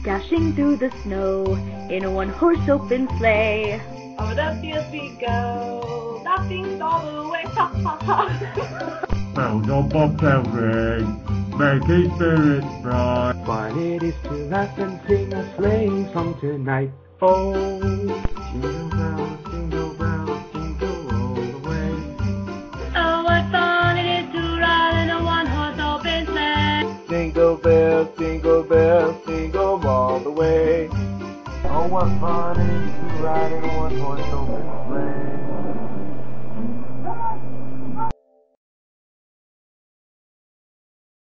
dashing through the snow in a one-horse open sleigh. Over the fields we go, laughing all the way, ha ha ha. Bells on bobtail ring, making spirits bright. Fun it is to laugh and sing a sleighing song tonight. Oh, jingle bells, jingle all the way. Oh, what fun it is to ride in a one-horse open sleigh. Jingle bells, jingle all the way. Oh, what fun it is to ride in a one-horse open sleigh.